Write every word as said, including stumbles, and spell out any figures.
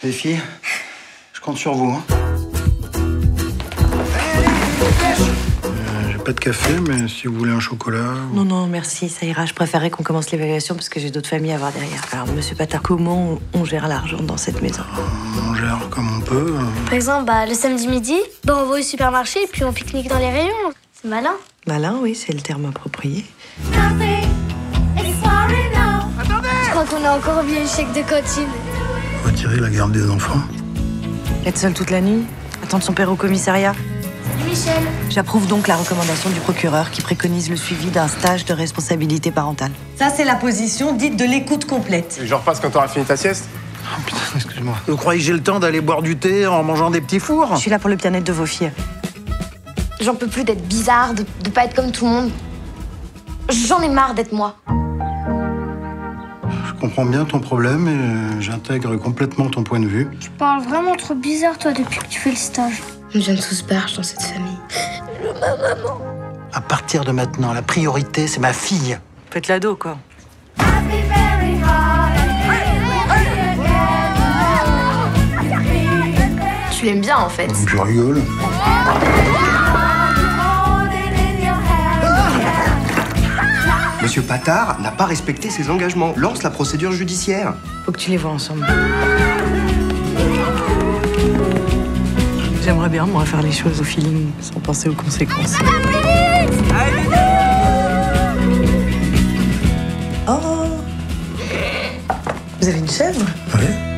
Les filles, je compte sur vous. Hein. Euh, J'ai pas de café, mais si vous voulez un chocolat... Ou... Non, non, merci, ça ira. Je préférerais qu'on commence l'évaluation parce que j'ai d'autres familles à voir derrière. Alors, monsieur Patard, comment on gère l'argent dans cette maison? euh, On gère comme on peut. Euh... Par exemple, bah, le samedi midi, bah, on va au supermarché et puis on pique-nique dans les rayons. C'est malin. Malin, oui, c'est le terme approprié. Attendez! Je crois qu'on a encore oublié le chèque de cantine. Retirer la garde des enfants. Être seule toute la nuit, attendre son père au commissariat. Salut Michel. J'approuve donc la recommandation du procureur qui préconise le suivi d'un stage de responsabilité parentale. Ça, c'est la position dite de l'écoute complète. Et je repasse quand t'auras fini ta sieste? Oh putain, excuse-moi. Vous croyez que j'ai le temps d'aller boire du thé en mangeant des petits fours? Je suis là pour le bien-être de vos filles. J'en peux plus d'être bizarre, de, de pas être comme tout le monde. J'en ai marre d'être moi. Je comprends bien ton problème et j'intègre complètement ton point de vue. Tu parles vraiment trop bizarre, toi, depuis que tu fais le stage. On vient de tous berge dans cette famille. Ma maman. À partir de maintenant, la priorité, c'est ma fille. Faites l'ado, quoi. Tu l'aimes bien, en fait. Je rigole. Monsieur Patard n'a pas respecté ses engagements. Lance la procédure judiciaire. Faut que tu les vois ensemble. J'aimerais bien, moi, faire les choses au feeling, sans penser aux conséquences. Oh! Vous avez une chèvre? Ouais.